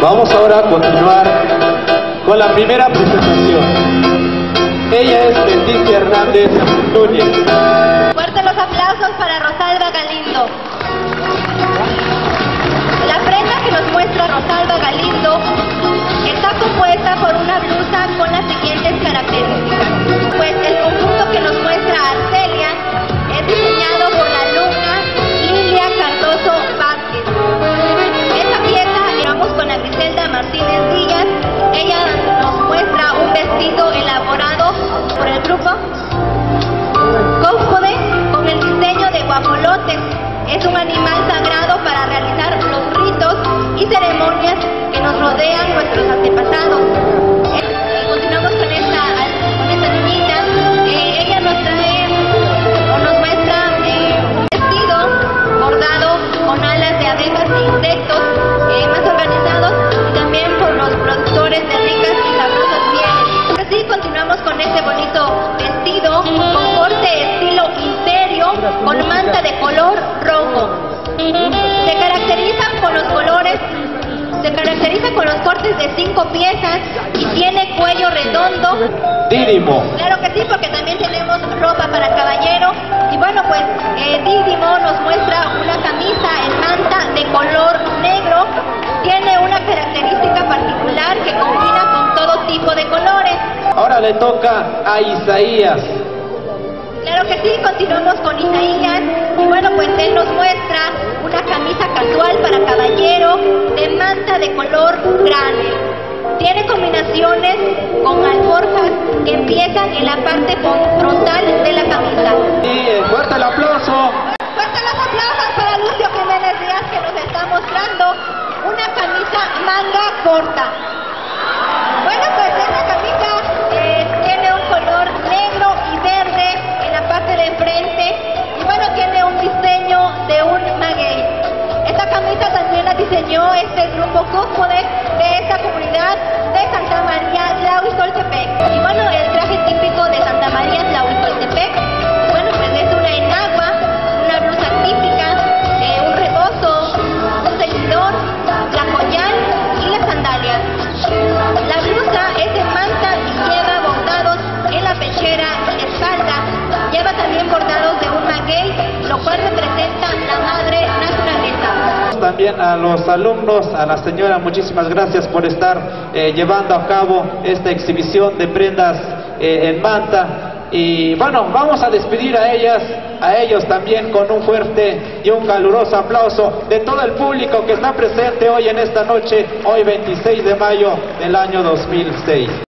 Vamos ahora a continuar con la primera presentación. Ella es Leticia Hernández Núñez. Fuertes los aplausos para Rosalba Galindo. La prenda que nos muestra Rosalba Galindo está compuesta por una blusa con las siguientes características. Pues el conjunto que nos muestra Arcelia es diseñado por la alumna Lilia Cardoso Vázquez. Esta pieza llevamos con la Griselda Martínez Díaz. Ella nos muestra un vestido elaborado por el grupo Cóspode con el diseño de guajolotes. Es un animal sagrado para realizar los ritos y ceremonias que nos rodean nuestros antepasados. Continuamos con esta niñita. Ella nos trae o nos muestra un vestido bordado con alas de abejas e insectos más organizados, y también por los productores de ricas y sabrosas pieles. Así continuamos con este bonito vestido con corte estilo imperio con manta de color rojo. Se caracteriza con los cortes de 5 piezas y tiene cuello redondo. Didimo. Claro que sí, porque también tenemos ropa para caballero. Y bueno, pues Didimo nos muestra una camisa en manta de color negro. Tiene una característica particular que combina con todo tipo de colores. Ahora le toca a Isaías. Claro que sí, continuamos con Isaías. Y bueno, pues él nos muestra una camisa casual para caballero de manta de color grande. Tiene combinaciones con alforjas que empiezan en la parte frontal de la camisa. Sí, fuerte el aplauso. Fuerte los aplausos para Lucio Jiménez Díaz, que nos está mostrando una camisa manga corta. Bueno, pues esta camisa tiene un color negro y verde en la parte de frente, y bueno, tiene un diseño de un maguey. Esta camisa también la diseñó este grupo Cóspode de esta comunidad de Santa María Tlahuitoltepec. Y bueno, el traje típico de Santa María Tlahuitoltepec, bueno, pues es una enagua, una blusa típica, un rebozo, un ceñidor, la joyal y las sandalias. La blusa es de manta y lleva bordados en la pechera y espalda. Lleva también bordados de un maguey, lo cual representa la madre naturaleza. También a los alumnos, a la señora, muchísimas gracias por estar llevando a cabo esta exhibición de prendas en manta. Y bueno, vamos a despedir a ellos también con un fuerte y un caluroso aplauso de todo el público que está presente hoy en esta noche, hoy 26 de mayo del año 2006.